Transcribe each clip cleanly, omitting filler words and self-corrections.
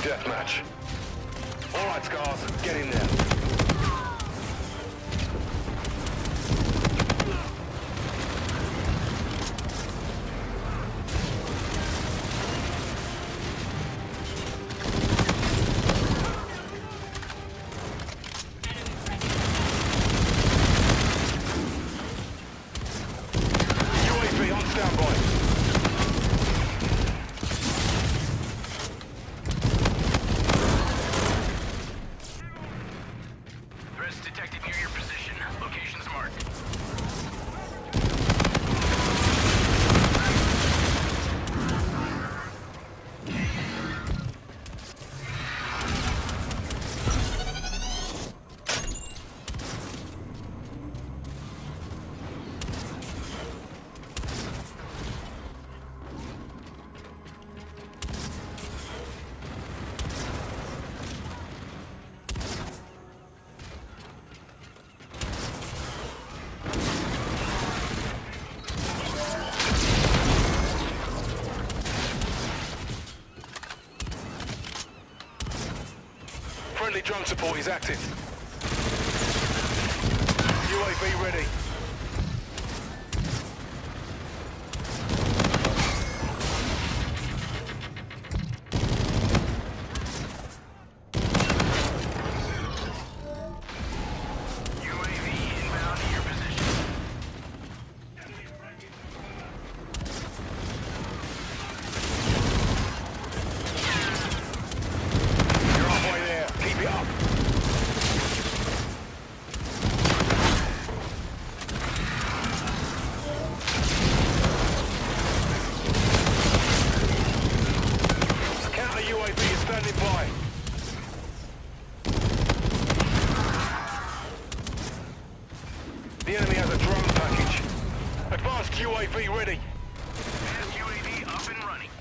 deathmatch. All right, Scars, get in there. UAV on standby. Threats detected near your position. Locations marked. Friendly drone support is active. UAV ready. UAV inbound to your position. You're halfway there. Keep it up. Counter UAV is standing by. The enemy has a drone package. Advanced UAV ready. Advanced UAV up and running.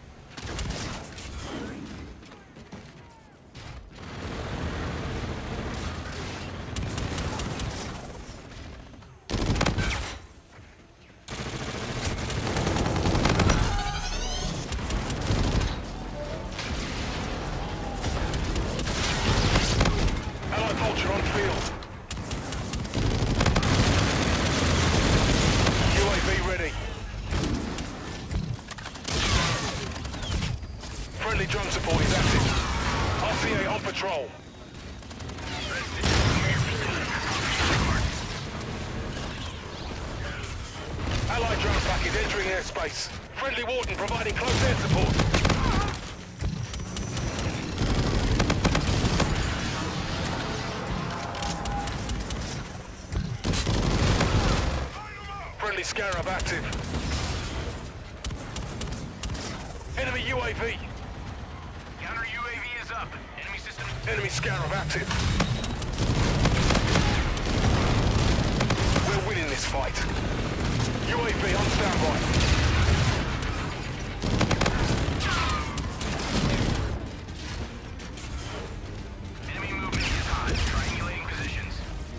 Allied Vulture on field. UAV ready. Friendly drone support is active. RCA on patrol. Threats detected near your position. Locations marked. Allied drone package entering airspace. Friendly Warden providing close air support. Friendly Scarab active. Enemy UAV. Counter UAV is up. Enemy system. Enemy Scarab active. We're winning this fight. UAV on standby. Enemy movement is hot. Triangulating positions.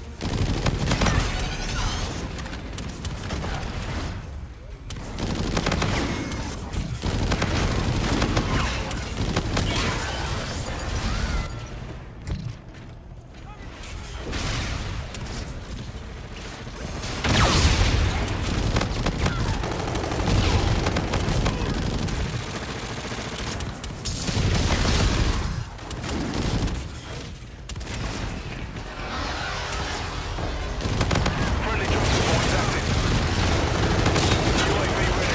Friendly drone support is active. UAV ready.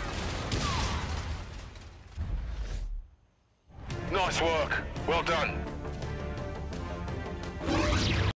Nice work. Well done.